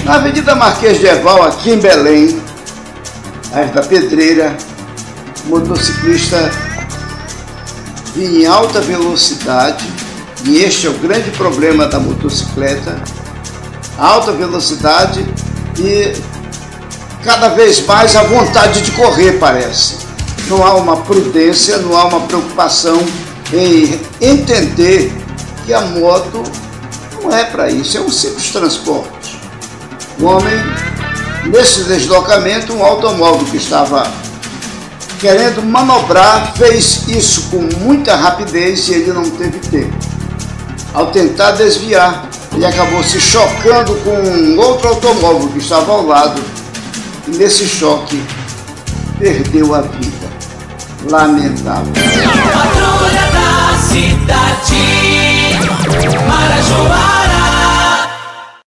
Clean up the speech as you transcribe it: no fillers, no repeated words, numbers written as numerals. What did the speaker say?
Na Avenida Marquês de Herval, aqui em Belém, área da Pedreira, motociclista vinha em alta velocidade, e este é o grande problema da motocicleta, alta velocidade e cada vez mais a vontade de correr, parece. Não há uma prudência, não há uma preocupação em entender que a moto não é para isso, é um simples transporte. O homem, nesse deslocamento, um automóvel que estava querendo manobrar, fez isso com muita rapidez e ele não teve tempo. Ao tentar desviar, ele acabou se chocando com um outro automóvel que estava ao lado e nesse choque perdeu a vida. Lamentável. Patrulha da cidade.